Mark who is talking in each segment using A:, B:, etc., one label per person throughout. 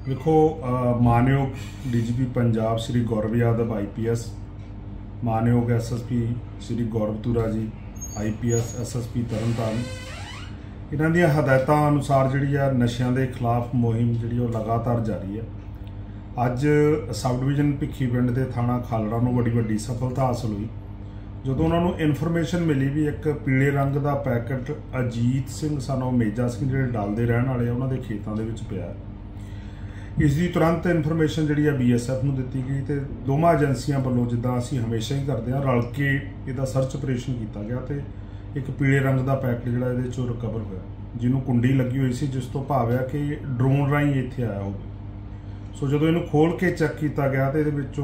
A: देखो मानयोग DGP Punjab Shri Gaurav Yadav IPS, मानयोग SSP Shri गौरव तुरा जी IPS SSP तरनताਰਨ, इन्हां दी हदायतां अनुसार जिहड़ी आ नशियां दे खिलाफ मुहिम जिहड़ी लगातार जारी है। अज सब डिवीजन भिखी पिंड के थाणा खालड़ा नूं बड़ी सफलता हासिल हुई ਜਦੋਂ ਉਹਨਾਂ ਨੂੰ ਇਨਫੋਰਮੇਸ਼ਨ ਮਿਲੀ ਵੀ ਇੱਕ ਪੀਲੇ ਰੰਗ ਦਾ ਪੈਕਟ ਅਜੀਤ ਸਿੰਘ ਸਾਨੂੰ ਮੇਜਾ ਸਿੰਘ ਜਿਹੜੇ ਡਲ ਦੇ ਰਹਿਣ ਵਾਲੇ ਆ ਉਹਨਾਂ ਦੇ ਖੇਤਾਂ ਦੇ ਵਿੱਚ ਪਿਆ। ਇਸ ਦੀ ਤੁਰੰਤ ਇਨਫੋਰਮੇਸ਼ਨ ਜਿਹੜੀ ਆ BSF ਨੂੰ ਦਿੱਤੀ ਗਈ ਤੇ ਦੋਵਾਂ ਏਜੰਸੀਆਂ ਵੱਲੋਂ ਜਿੱਦਾਂ ਅਸੀਂ ਹਮੇਸ਼ਾ ਹੀ ਕਰਦੇ ਆ ਰਲ ਕੇ ਇਹਦਾ ਸਰਚ ਆਪਰੇਸ਼ਨ ਕੀਤਾ ਗਿਆ ਤੇ ਇੱਕ ਪੀਲੇ ਰੰਗ ਦਾ ਪੈਕਟ ਜਿਹੜਾ ਇਹਦੇ ਚੋਂ ਰਿਕਵਰ ਹੋਇਆ, ਜਿਹਨੂੰ ਕੁੰਡੀ ਲੱਗੀ ਹੋਈ ਸੀ, ਜਿਸ ਤੋਂ ਭਾਵ ਆ ਕਿ ਡਰੋਨ ਰਾਹੀਂ ਇੱਥੇ ਆਇਆ ਹੋਵੇ। ਸੋ ਜਦੋਂ ਇਹਨੂੰ ਖੋਲ ਕੇ ਚੈੱਕ ਕੀਤਾ ਗਿਆ ਤੇ ਇਹਦੇ ਵਿੱਚੋਂ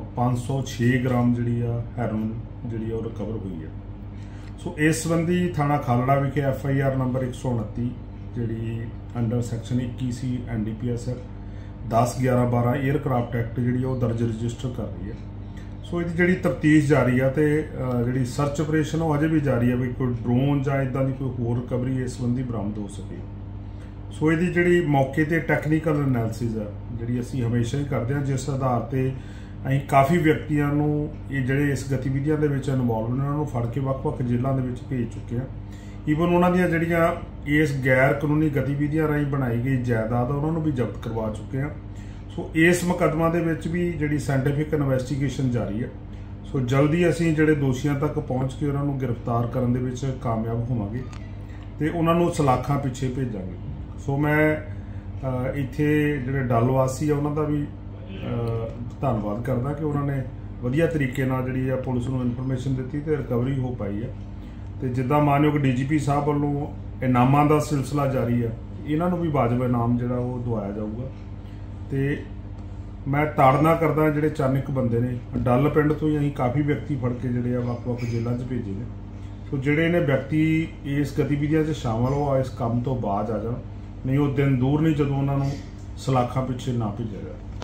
A: 506 ਗ੍ਰਾਮ ਜਿਹੜੀ ਆ ਹੈਰੋਇਨ ਜਿਹੜੀ ਉਹ ਰਿਕਵਰ ਹੋਈ ਹੈ। ਸੋ ਇਸ ਸੰਬੰਧੀ ਥਾਣਾ ਖਾਲੜਾ ਵਿਖੇ FIR ਨੰਬਰ 129 ਜਿਹੜੀ under section 21C NDPS 10/11/12 aircraft act ਜਿਹੜੀ ਉਹ ਦਰਜ ਰਜਿਸਟਰ ਕਰ ਰਹੀ ਹੈ। ਸੋ ਇਹਦੀ ਜਿਹੜੀ ਤਫਤੀਸ਼ ਜਾਰੀ ਆ ਤੇ ਜਿਹੜੀ ਸਰਚ ਆਪਰੇਸ਼ਨ ਉਹ ਅਜੇ ਵੀ ਜਾਰੀ ਹੈ ਵੀ ਕੋਈ ਡਰੋਨ ਜਾਂ ਇਦਾਂ ਦੀ ਕੋਈ ਹੋਰ ਰਿਕਵਰੀ ਇਸ ਸੰਬੰਧੀ ਬਰਾਮਦ ਹੋ ਸਕੇ। ਸੋ ਇਹਦੀ ਜਿਹੜੀ ਮੌਕੇ ਤੇ ਟੈਕਨੀਕਲ ਐਨਾਲਿਸਿਸ ਆ ਜਿਹੜੀ ਅਸੀਂ ਹਮੇਸ਼ਾ ਹੀ ਕਰਦੇ ਹਾਂ, ਜਿਸ ਆਧਾਰ ਤੇ ਅਸੀਂ ਕਾਫੀ ਵਿਅਕਤੀਆਂ ਨੂੰ ਇਹ ਜਿਹੜੇ ਇਸ ਗਤੀਵਿਧੀਆਂ ਦੇ ਵਿੱਚ ਇਨਵੋਲਵ ਨੇ ਉਹਨਾਂ ਨੂੰ ਫੜ ਕੇ ਵੱਖ-ਵੱਖ ਜੇਲ੍ਹਾਂ ਦੇ ਵਿੱਚ ਭੇਜ ਚੁੱਕੇ ਹਾਂ। ਈਵਨ ਉਹਨਾਂ ਦੀਆਂ ਜਿਹੜੀਆਂ ਇਸ ਗੈਰ ਕਾਨੂੰਨੀ ਗਤੀਵਿਧੀਆਂ ਰਾਹੀਂ ਬਣਾਈ ਗਈ ਜਾਇਦਾਦ ਉਹਨਾਂ ਨੂੰ ਵੀ ਜ਼ਬਤ ਕਰਵਾ ਚੁੱਕੇ ਹਾਂ। ਸੋ ਇਸ ਮੁਕੱਦਮਾ ਦੇ ਵਿੱਚ ਵੀ ਜਿਹੜੀ ਸਾਇੰਟੀਫਿਕ ਇਨਵੈਸਟੀਗੇਸ਼ਨ ਜਾਰੀ ਹੈ। ਸੋ ਜਲਦੀ ਅਸੀਂ ਜਿਹੜੇ ਦੋਸ਼ੀਆਂ ਤੱਕ ਪਹੁੰਚ ਕੇ ਉਹਨਾਂ ਨੂੰ ਗ੍ਰਿਫਤਾਰ ਕਰਨ ਦੇ ਵਿੱਚ ਕਾਮਯਾਬ ਹੋਵਾਂਗੇ ਤੇ ਉਹਨਾਂ ਨੂੰ ਸਲਾਖਾਂ ਪਿੱਛੇ ਭੇਜਾਂਗੇ। ਸੋ ਮੈਂ ਇੱਥੇ ਜਿਹੜੇ ਡੱਲ ਵਾਸੀ ਆ ਉਹਨਾਂ ਦਾ ਵੀ ਧੰਨਵਾਦ ਕਰਦਾ ਕਿ ਉਹਨਾਂ ਨੇ ਵਧੀਆ ਤਰੀਕੇ ਨਾਲ ਜਿਹੜੀ ਆ ਪੁਲਿਸ ਨੂੰ ਇਨਫੋਰਮੇਸ਼ਨ ਦਿੱਤੀ ਤੇ ਰਿਕਵਰੀ ਹੋ ਪਾਈ ਹੈ। ਤੇ ਜਿੱਦਾਂ ਮਾਨਯੋਗ DGP ਸਾਹਿਬ ਵੱਲੋਂ ਇਨਾਮਾਂ ਦਾ ਸਿਲਸਿਲਾ ਜਾਰੀ ਆ, ਇਹਨਾਂ ਨੂੰ ਵੀ ਵਾਜਬ ਇਨਾਮ ਜਿਹੜਾ ਉਹ ਦਵਾਇਆ ਜਾਊਗਾ। ਤੇ ਮੈਂ ਤਾੜਨਾ ਕਰਦਾ ਜਿਹੜੇ ਚਾਨਕ ਬੰਦੇ ਨੇ ਡੱਲ ਪਿੰਡ ਤੋਂ ਹੀ ਅਸੀਂ ਕਾਫੀ ਵਿਅਕਤੀ ਫੜ ਕੇ ਜਿਹੜੇ ਆ ਵੱਖ-ਵੱਖ ਜੇਲ੍ਹਾਂ 'ਚ ਭੇਜੇ ਨੇ। ਸੋ ਜਿਹੜੇ ਨੇ ਵਿਅਕਤੀ ਇਸ ਗਤੀਵਿਧੀਆਂ 'ਚ ਸ਼ਾਮਲ ਹੋ ਇਸ ਕੰਮ ਤੋਂ ਬਾਅਦ ਆ ਜਾਣ, ਨਹੀਂ ਉਹ ਦਿਨ ਦੂਰ ਨਹੀਂ ਜਦੋਂ ਉਹਨਾਂ ਨੂੰ ਸਲਾਖਾਂ ਪਿੱਛੇ ਨਾ ਭੇਜਿਆ ਜਾਵੇ।